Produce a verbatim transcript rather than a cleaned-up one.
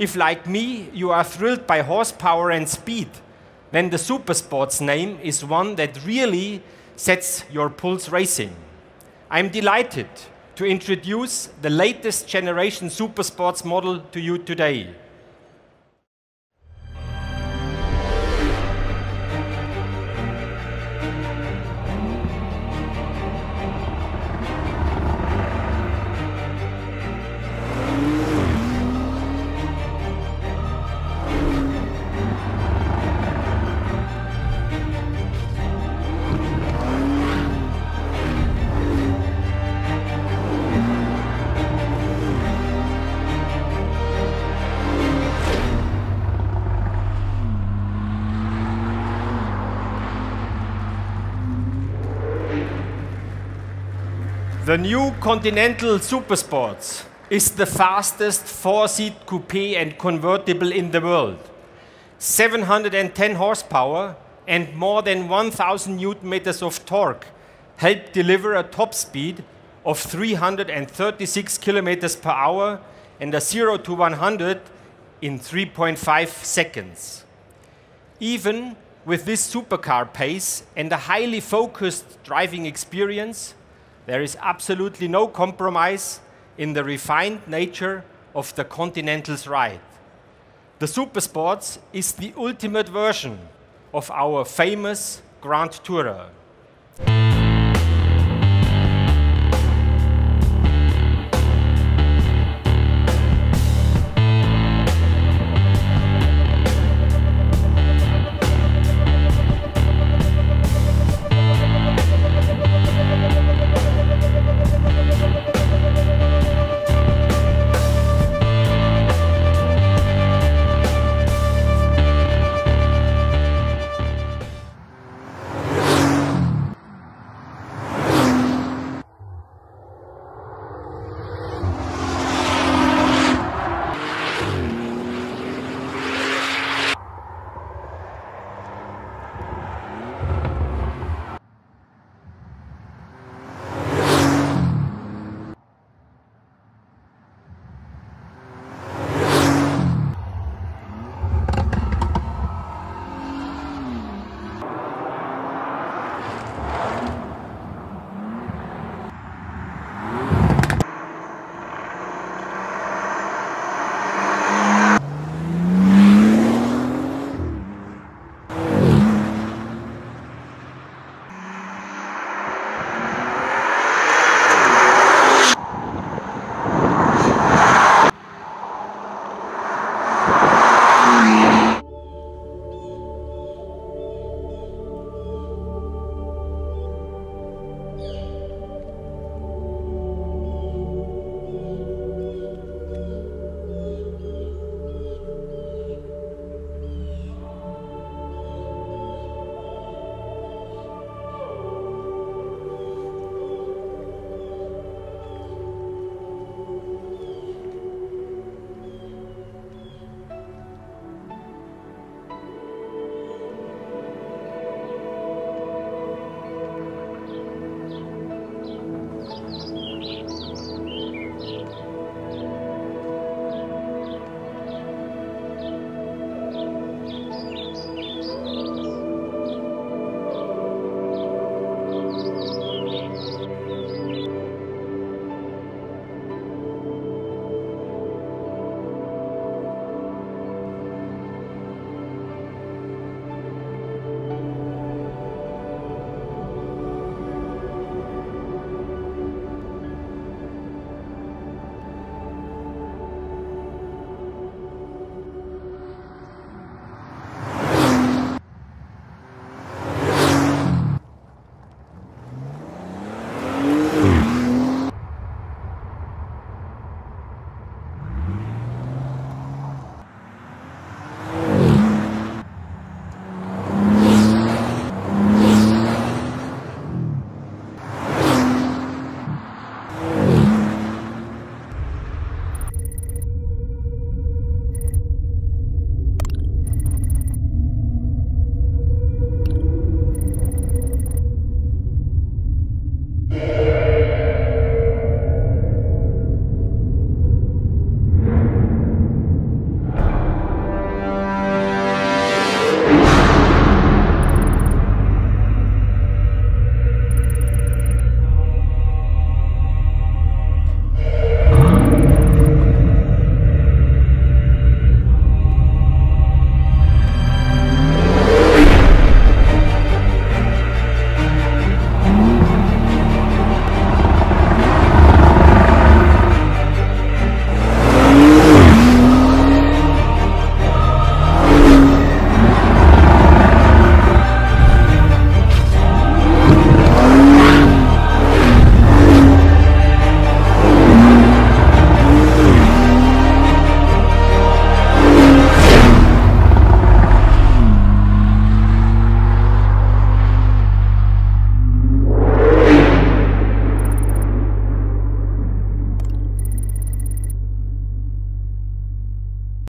If, like me, you are thrilled by horsepower and speed, then the Supersports name is one that really sets your pulse racing. I'm delighted to introduce the latest generation Supersports model to you today. The new Continental Supersports is the fastest four-seat coupe and convertible in the world. seven hundred ten horsepower and more than one thousand newton meters of torque help deliver a top speed of three hundred thirty-six kilometers per hour and a zero to one hundred in three point five seconds. Even with this supercar pace and a highly focused driving experience, there is absolutely no compromise in the refined nature of the Continental's ride. The Supersports is the ultimate version of our famous Grand Tourer.